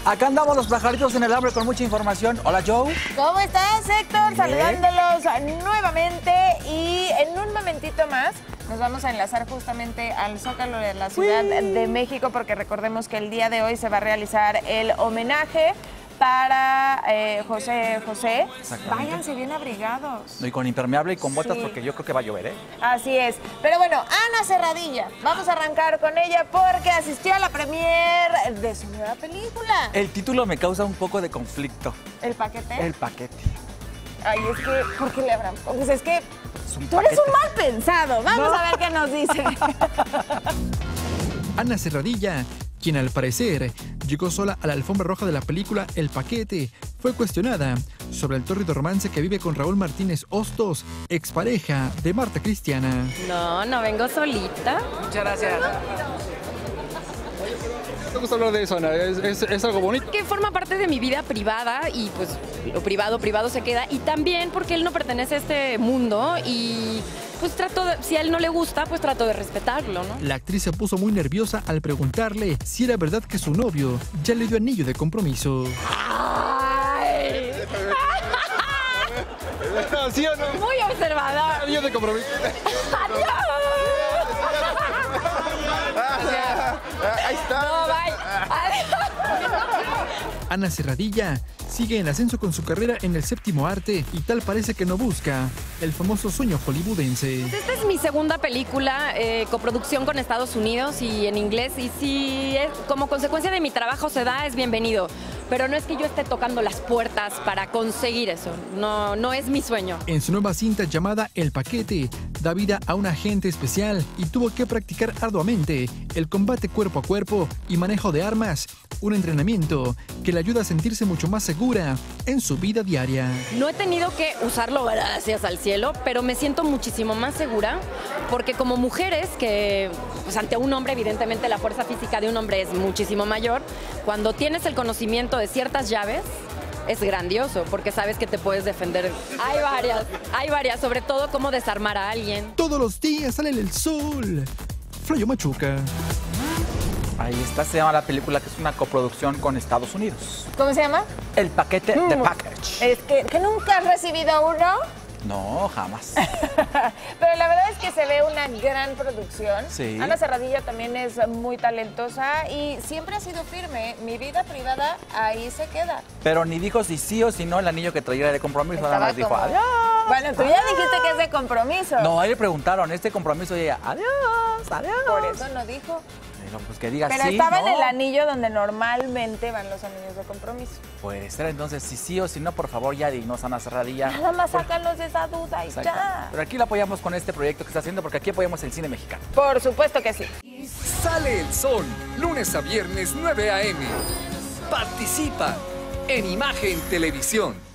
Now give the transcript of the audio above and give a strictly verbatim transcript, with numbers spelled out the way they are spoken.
Acá andamos los pajaritos en el hambre con mucha información. Hola, Joe. ¿Cómo estás, Héctor? Bien. Saludándolos nuevamente y en un momentito más nos vamos a enlazar justamente al Zócalo de la Ciudad Uy. de México, porque recordemos que el día de hoy se va a realizar el homenaje para eh, José José. Váyanse bien abrigados. Y con impermeable y con botas, Sí. porque yo creo que va a llover, ¿eh? Así es. Pero bueno, Ana Serradilla, vamos a arrancar con ella porque asistió a la premier de su nueva película. El título me causa un poco de conflicto. ¿El paquete? El paquete. Ay, es que, ¿por qué le habrán? Pues es que Es un tú eres paquete. un mal pensado. Vamos No. a ver qué nos dice. Ana Serradilla, quien al parecer llegó sola a la alfombra roja de la película El Paquete, fue cuestionada sobre el tórrido romance que vive con Raúl Martínez Hostos, expareja de Marta Cristiana. No, no vengo solita. Muchas gracias. ¿Te gusta hablar de eso, Ana? ¿Es, es, es algo bonito? Que forma parte de mi vida privada y pues lo privado, privado se queda. Y también porque él no pertenece a este mundo y pues trato de, si a él no le gusta, pues trato de respetarlo, ¿no? La actriz se puso muy nerviosa al preguntarle si era verdad que su novio ya le dio anillo de compromiso. Ay, ¿Sí o no? muy observador. Yo te comprometo. Adiós. Ahí está. No, bye. Adiós. Ana Serradilla sigue en ascenso con su carrera en el séptimo arte y tal parece que no busca el famoso sueño hollywoodense. Esta es mi segunda película, eh, coproducción con Estados Unidos y en inglés, y si es, como consecuencia de mi trabajo se da, es bienvenido. Pero no es que yo esté tocando las puertas para conseguir eso, no, no es mi sueño. En su nueva cinta llamada El Paquete, da vida a un agente especial y tuvo que practicar arduamente el combate cuerpo a cuerpo y manejo de armas, un entrenamiento que le ayuda a sentirse mucho más segura en su vida diaria. No he tenido que usarlo gracias al cielo, pero me siento muchísimo más segura porque como mujeres que pues ante un hombre evidentemente la fuerza física de un hombre es muchísimo mayor, cuando tienes el conocimiento de ciertas llaves es grandioso porque sabes que te puedes defender. Hay varias, hay varias, sobre todo cómo desarmar a alguien. Todos los días sale el sol. Flayo Machuca. Ahí está, se llama la película, que es una coproducción con Estados Unidos. ¿Cómo se llama? El Paquete, Mm. The Package. Es que, que nunca has recibido uno. No, jamás. Pero la verdad es que se ve una gran producción. Sí. Ana Serradilla también es muy talentosa y siempre ha sido firme. Mi vida privada ahí se queda. Pero ni dijo si sí o si no el anillo que traía de compromiso, nada Estaba más dijo como- adiós. Bueno, tú ya dijiste que es de compromiso. No, ahí le preguntaron, este compromiso, y ella, adiós, adiós. Por eso no dijo. Digo, pues que diga Pero sí, estaba en no. el anillo donde normalmente van los anillos de compromiso. Puede ser, entonces, si sí o si no, por favor, ya dignos, Ana Serradilla. Nada más sácalos de esa duda y Exacto. ya. Pero aquí la apoyamos con este proyecto que está haciendo, porque aquí apoyamos el cine mexicano. Por supuesto que sí. Sale el sol, lunes a viernes nueve a eme. Participa en Imagen Televisión.